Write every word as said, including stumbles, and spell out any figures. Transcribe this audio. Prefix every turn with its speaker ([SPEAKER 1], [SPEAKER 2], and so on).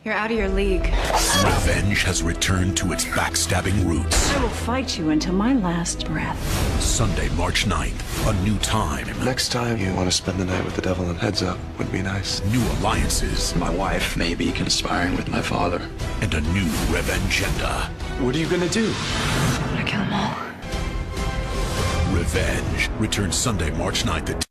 [SPEAKER 1] You're out of your league.
[SPEAKER 2] Revenge has returned to its backstabbing roots.
[SPEAKER 3] I will fight you until my last breath.
[SPEAKER 2] Sunday, March ninth, a new time.
[SPEAKER 4] Next time you want to spend the night with the devil, and heads up would be nice.
[SPEAKER 2] New alliances.
[SPEAKER 5] My wife may be conspiring with my father.
[SPEAKER 2] And a new revenge-enda.
[SPEAKER 4] What are you gonna do?
[SPEAKER 1] I'm gonna kill them all.
[SPEAKER 2] Revenge returns Sunday, March ninth at